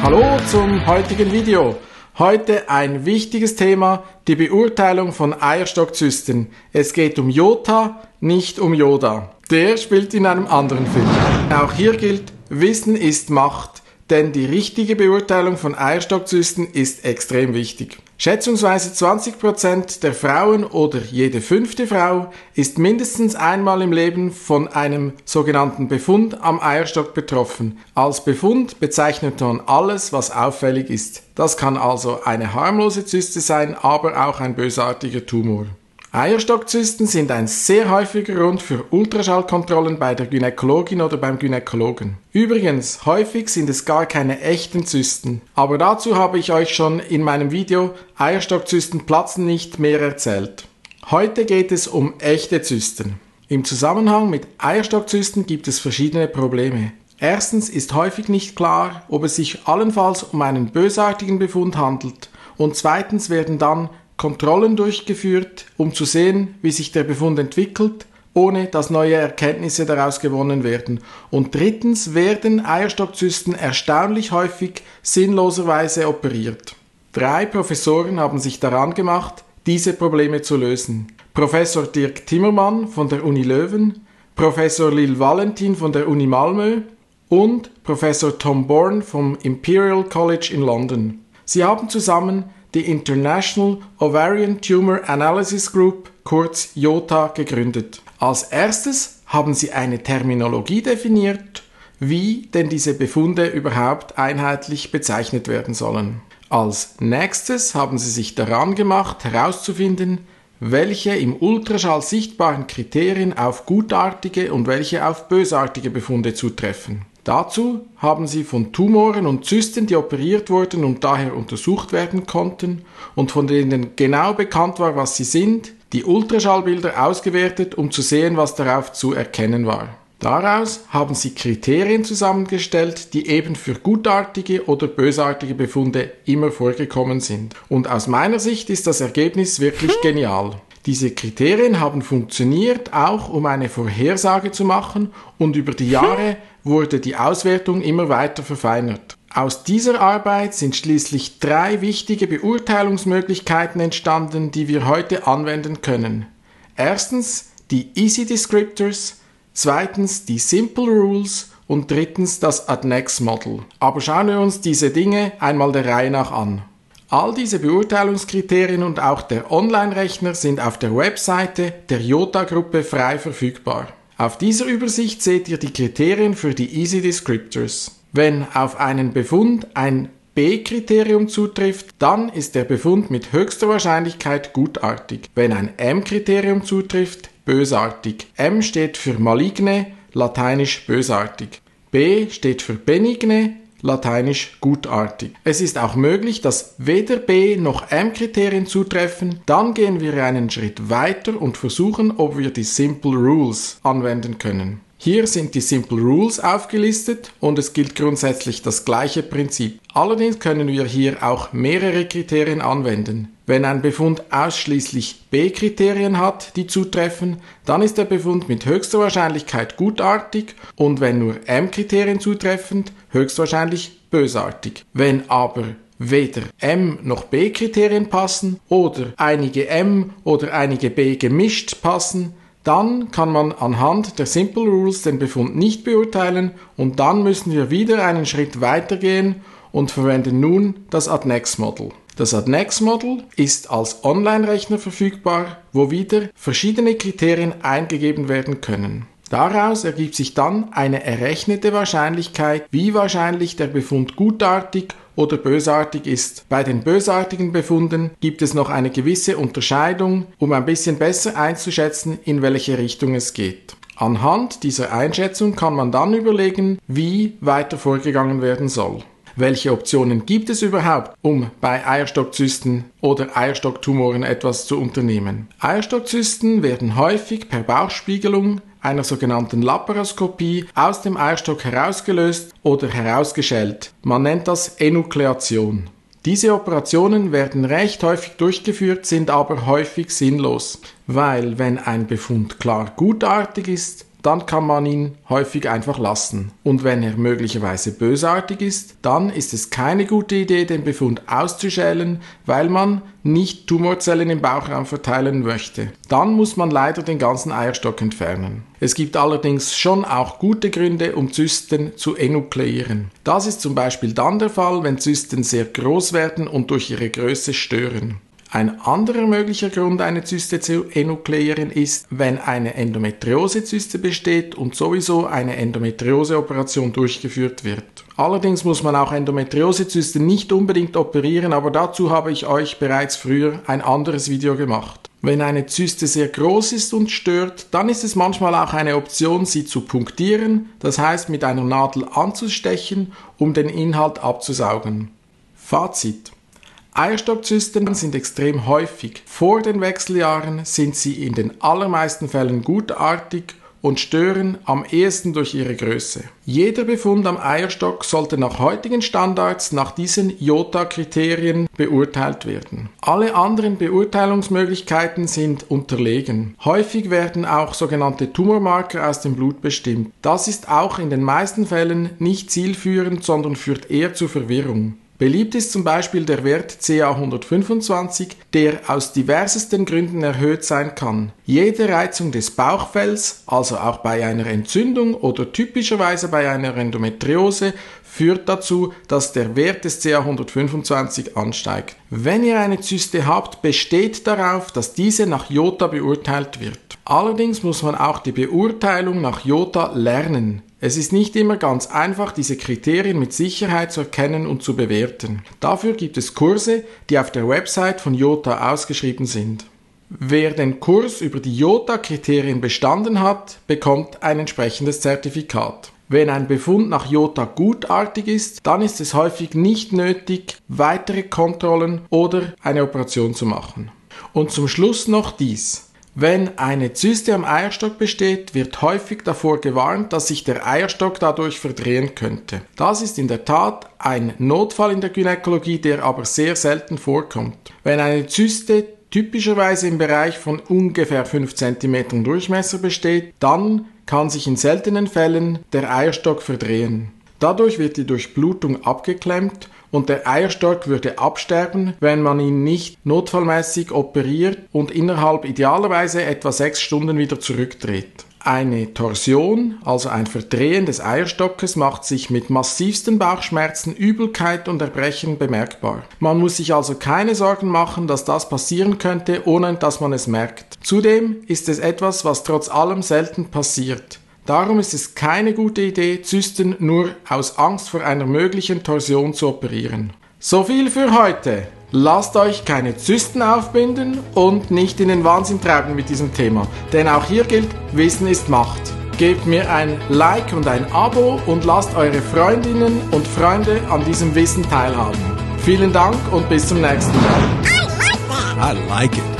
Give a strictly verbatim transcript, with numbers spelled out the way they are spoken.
Hallo zum heutigen Video. Heute ein wichtiges Thema, die Beurteilung von Eierstockzysten. Es geht um Jota, nicht um Yoda. Der spielt in einem anderen Film. Auch hier gilt, Wissen ist Macht, denn die richtige Beurteilung von Eierstockzysten ist extrem wichtig. Schätzungsweise zwanzig Prozent der Frauen oder jede fünfte Frau ist mindestens einmal im Leben von einem sogenannten Befund am Eierstock betroffen. Als Befund bezeichnet man alles, was auffällig ist. Das kann also eine harmlose Zyste sein, aber auch ein bösartiger Tumor. Eierstockzysten sind ein sehr häufiger Grund für Ultraschallkontrollen bei der Gynäkologin oder beim Gynäkologen. Übrigens, häufig sind es gar keine echten Zysten. Aber dazu habe ich euch schon in meinem Video Eierstockzysten platzen nicht mehr erzählt. Heute geht es um echte Zysten. Im Zusammenhang mit Eierstockzysten gibt es verschiedene Probleme. Erstens ist häufig nicht klar, ob es sich allenfalls um einen bösartigen Befund handelt. Und zweitens werden dann Kontrollen durchgeführt, um zu sehen, wie sich der Befund entwickelt, ohne dass neue Erkenntnisse daraus gewonnen werden. Und drittens werden Eierstockzysten erstaunlich häufig sinnloserweise operiert. Drei Professoren haben sich daran gemacht, diese Probleme zu lösen. Professor Dirk Timmermann von der Uni Leuven, Professor Lil Valentin von der Uni Malmö und Professor Tom Bourne vom Imperial College in London. Sie haben zusammen die International Ovarian Tumor Analysis Group, kurz Jota, gegründet. Als erstes haben sie eine Terminologie definiert, wie denn diese Befunde überhaupt einheitlich bezeichnet werden sollen. Als nächstes haben sie sich daran gemacht, herauszufinden, welche im Ultraschall sichtbaren Kriterien auf gutartige und welche auf bösartige Befunde zutreffen. Dazu haben sie von Tumoren und Zysten, die operiert wurden und daher untersucht werden konnten und von denen genau bekannt war, was sie sind, die Ultraschallbilder ausgewertet, um zu sehen, was darauf zu erkennen war. Daraus haben sie Kriterien zusammengestellt, die eben für gutartige oder bösartige Befunde immer vorgekommen sind. Und aus meiner Sicht ist das Ergebnis wirklich genial. Diese Kriterien haben funktioniert, auch um eine Vorhersage zu machen, und über die Jahre wurde die Auswertung immer weiter verfeinert. Aus dieser Arbeit sind schließlich drei wichtige Beurteilungsmöglichkeiten entstanden, die wir heute anwenden können. Erstens die Easy Descriptors, zweitens die Simple Rules und drittens das Adnex Model. Aber schauen wir uns diese Dinge einmal der Reihe nach an. All diese Beurteilungskriterien und auch der Online-Rechner sind auf der Webseite der Jota-Gruppe frei verfügbar. Auf dieser Übersicht seht ihr die Kriterien für die Easy Descriptors. Wenn auf einen Befund ein B-Kriterium zutrifft, dann ist der Befund mit höchster Wahrscheinlichkeit gutartig. Wenn ein M-Kriterium zutrifft, bösartig. M steht für maligne, lateinisch bösartig. B steht für benigne, lateinisch gutartig. Es ist auch möglich, dass weder B- noch M-Kriterien zutreffen. Dann gehen wir einen Schritt weiter und versuchen, ob wir die Simple Rules anwenden können. Hier sind die Simple Rules aufgelistet und es gilt grundsätzlich das gleiche Prinzip. Allerdings können wir hier auch mehrere Kriterien anwenden. Wenn ein Befund ausschließlich B-Kriterien hat, die zutreffen, dann ist der Befund mit höchster Wahrscheinlichkeit gutartig und wenn nur M-Kriterien zutreffen, höchstwahrscheinlich bösartig. Wenn aber weder M- noch B-Kriterien passen oder einige M- oder einige B gemischt passen, dann kann man anhand der Simple Rules den Befund nicht beurteilen und dann müssen wir wieder einen Schritt weitergehen und verwenden nun das Adnex Model. Das Adnex Model ist als Online-Rechner verfügbar, wo wieder verschiedene Kriterien eingegeben werden können. Daraus ergibt sich dann eine errechnete Wahrscheinlichkeit, wie wahrscheinlich der Befund gutartig oder bösartig ist. Bei den bösartigen Befunden gibt es noch eine gewisse Unterscheidung, um ein bisschen besser einzuschätzen, in welche Richtung es geht. Anhand dieser Einschätzung kann man dann überlegen, wie weiter vorgegangen werden soll. Welche Optionen gibt es überhaupt, um bei Eierstockzysten oder Eierstocktumoren etwas zu unternehmen? Eierstockzysten werden häufig per Bauchspiegelung, einer sogenannten Laparoskopie, aus dem Eierstock herausgelöst oder herausgeschält. Man nennt das Enukleation. Diese Operationen werden recht häufig durchgeführt, sind aber häufig sinnlos, weil wenn ein Befund klar gutartig ist, dann kann man ihn häufig einfach lassen. Und wenn er möglicherweise bösartig ist, dann ist es keine gute Idee, den Befund auszuschälen, weil man nicht Tumorzellen im Bauchraum verteilen möchte. Dann muss man leider den ganzen Eierstock entfernen. Es gibt allerdings schon auch gute Gründe, um Zysten zu enukleieren. Das ist zum Beispiel dann der Fall, wenn Zysten sehr groß werden und durch ihre Größe stören. Ein anderer möglicher Grund, eine Zyste zu enukleieren, ist, wenn eine Endometriosezyste besteht und sowieso eine Endometrioseoperation durchgeführt wird. Allerdings muss man auch Endometriosezysten nicht unbedingt operieren, aber dazu habe ich euch bereits früher ein anderes Video gemacht. Wenn eine Zyste sehr groß ist und stört, dann ist es manchmal auch eine Option, sie zu punktieren, das heißt mit einer Nadel anzustechen, um den Inhalt abzusaugen. Fazit: Eierstockzysten sind extrem häufig. Vor den Wechseljahren sind sie in den allermeisten Fällen gutartig und stören am ehesten durch ihre Größe. Jeder Befund am Eierstock sollte nach heutigen Standards nach diesen Jota-Kriterien beurteilt werden. Alle anderen Beurteilungsmöglichkeiten sind unterlegen. Häufig werden auch sogenannte Tumormarker aus dem Blut bestimmt. Das ist auch in den meisten Fällen nicht zielführend, sondern führt eher zu Verwirrung. Beliebt ist zum Beispiel der Wert C A hundertfünfundzwanzig, der aus diversesten Gründen erhöht sein kann. Jede Reizung des Bauchfells, also auch bei einer Entzündung oder typischerweise bei einer Endometriose, führt dazu, dass der Wert des C A hundertfünfundzwanzig ansteigt. Wenn ihr eine Zyste habt, besteht darauf, dass diese nach Jota beurteilt wird. Allerdings muss man auch die Beurteilung nach Jota lernen. Es ist nicht immer ganz einfach, diese Kriterien mit Sicherheit zu erkennen und zu bewerten. Dafür gibt es Kurse, die auf der Website von Jota ausgeschrieben sind. Wer den Kurs über die Jota-Kriterien bestanden hat, bekommt ein entsprechendes Zertifikat. Wenn ein Befund nach Jota gutartig ist, dann ist es häufig nicht nötig, weitere Kontrollen oder eine Operation zu machen. Und zum Schluss noch dies. Wenn eine Zyste am Eierstock besteht, wird häufig davor gewarnt, dass sich der Eierstock dadurch verdrehen könnte. Das ist in der Tat ein Notfall in der Gynäkologie, der aber sehr selten vorkommt. Wenn eine Zyste typischerweise im Bereich von ungefähr fünf Zentimeter Durchmesser besteht, dann kann sich in seltenen Fällen der Eierstock verdrehen. Dadurch wird die Durchblutung abgeklemmt und der Eierstock würde absterben, wenn man ihn nicht notfallmäßig operiert und innerhalb idealerweise etwa sechs Stunden wieder zurückdreht. Eine Torsion, also ein Verdrehen des Eierstockes, macht sich mit massivsten Bauchschmerzen, Übelkeit und Erbrechen bemerkbar. Man muss sich also keine Sorgen machen, dass das passieren könnte, ohne dass man es merkt. Zudem ist es etwas, was trotz allem selten passiert. Darum ist es keine gute Idee, Zysten nur aus Angst vor einer möglichen Torsion zu operieren. So viel für heute. Lasst euch keine Zysten aufbinden und nicht in den Wahnsinn treiben mit diesem Thema, denn auch hier gilt, Wissen ist Macht. Gebt mir ein Like und ein Abo und lasst eure Freundinnen und Freunde an diesem Wissen teilhaben. Vielen Dank und bis zum nächsten Mal. I like it.